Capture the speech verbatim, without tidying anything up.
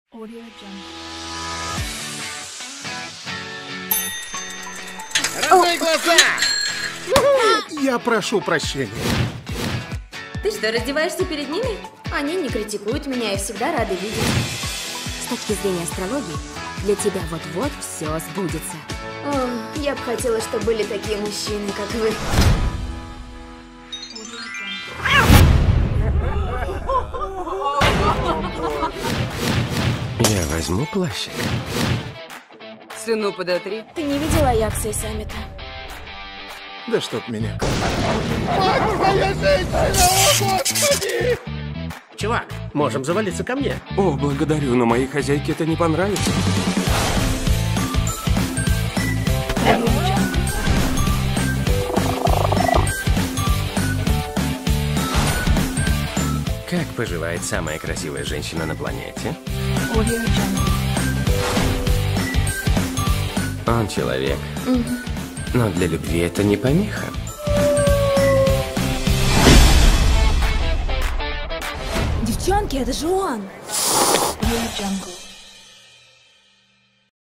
Audio Jungle. Разуй глаза! Я прошу прощения. Ты что, раздеваешься перед ними? Они не критикуют меня и всегда рады видеть. С точки зрения астрологии, для тебя вот-вот все сбудется. О, я бы хотела, чтобы были такие мужчины, как вы. Я возьму плащик. Сыну подотри. Ты не видела Аякса и Саммита? Да чтоб меня. Чувак, можем завалиться ко мне. О, благодарю, но моей хозяйке это не понравится. Как поживает самая красивая женщина на планете? Audio Jungle. Он человек. Но для любви это не помеха. Девчонки, это же он! Audio Jungle.